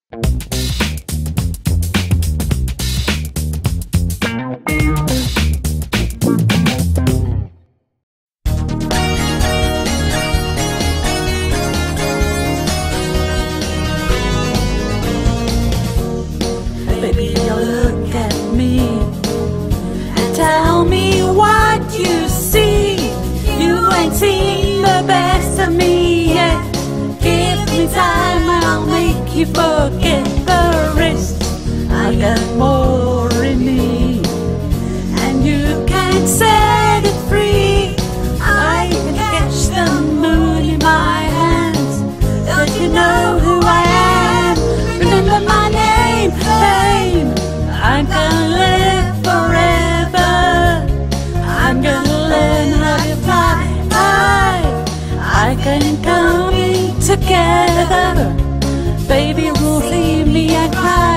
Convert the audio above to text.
Baby, look at me and tell me what you see. You ain't seen the best of me yet. Give me time and I'll make you forget the rest. I got more in me and you can't set it free. I can catch the moon in my hands. Don't you know who I am? Remember my name, babe. I'm gonna live forever. I'm gonna learn how to fly high. I can come together. Baby, won't leave me and cry.